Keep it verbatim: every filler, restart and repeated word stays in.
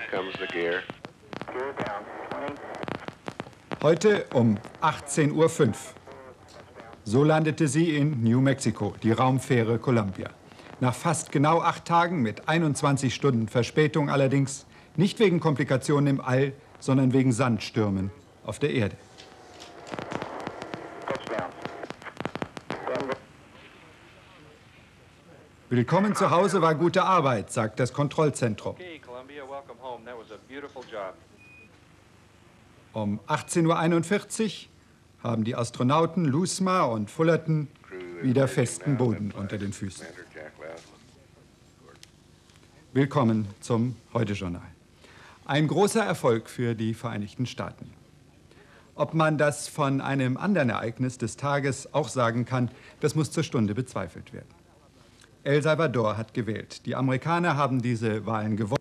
comes the gear. Heute um achtzehn Uhr fünf. So landete sie in New Mexico, die Raumfähre Columbia. Nach fast genau acht Tagen mit einundzwanzig Stunden Verspätung allerdings, nicht wegen Komplikationen im All, sondern wegen Sandstürmen auf der Erde. Willkommen zu Hause war gute Arbeit, sagt das Kontrollzentrum. Um achtzehn Uhr einundvierzig haben die Astronauten Loosma und Fullerton wieder festen Boden unter den Füßen. Willkommen zum Heute-Journal. Ein großer Erfolg für die Vereinigten Staaten. Ob man das von einem anderen Ereignis des Tages auch sagen kann, das muss zur Stunde bezweifelt werden. El Salvador hat gewählt. Die Amerikaner haben diese Wahlen gewonnen.